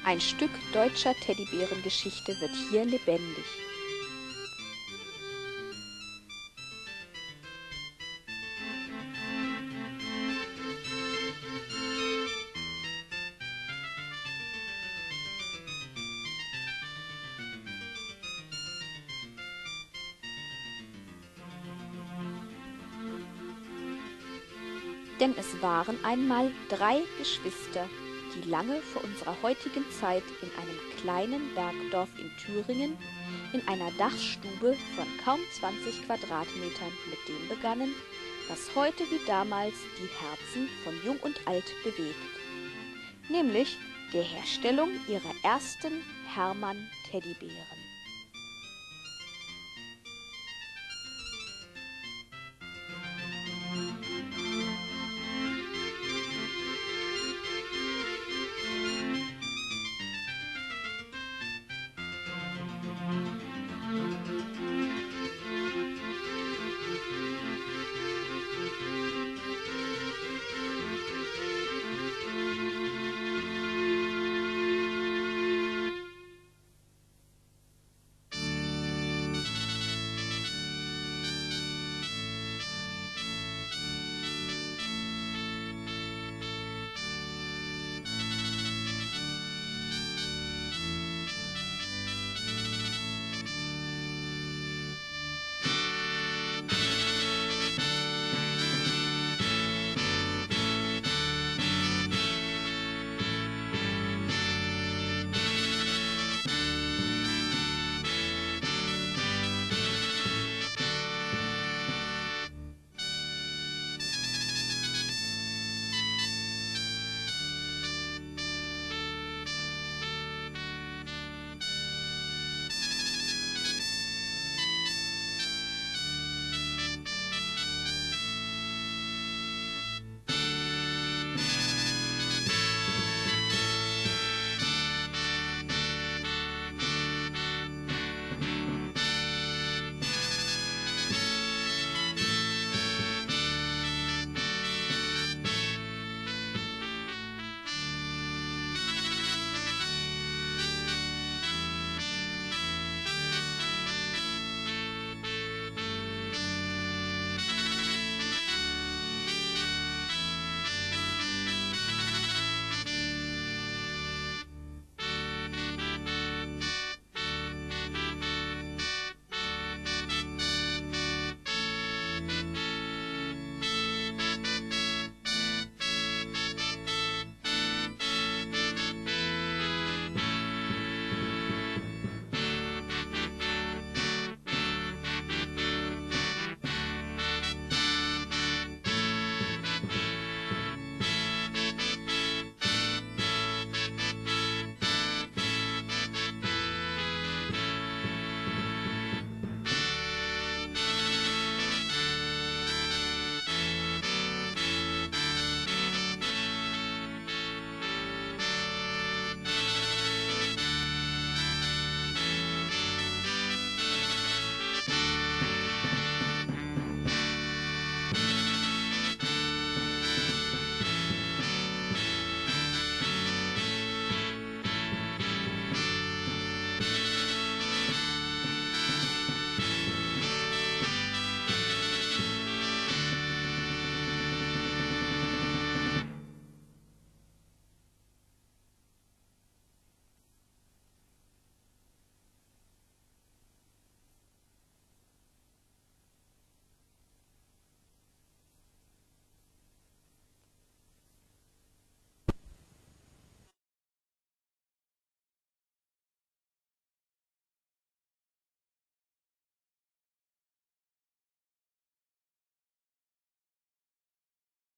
Ein Stück deutscher Teddybärengeschichte wird hier lebendig. Denn es waren einmal 3 Geschwister, die lange vor unserer heutigen Zeit in einem kleinen Bergdorf in Thüringen in einer Dachstube von kaum 20 Quadratmetern mit dem begannen, was heute wie damals die Herzen von Jung und Alt bewegt, nämlich der Herstellung ihrer ersten Hermann-Teddybären.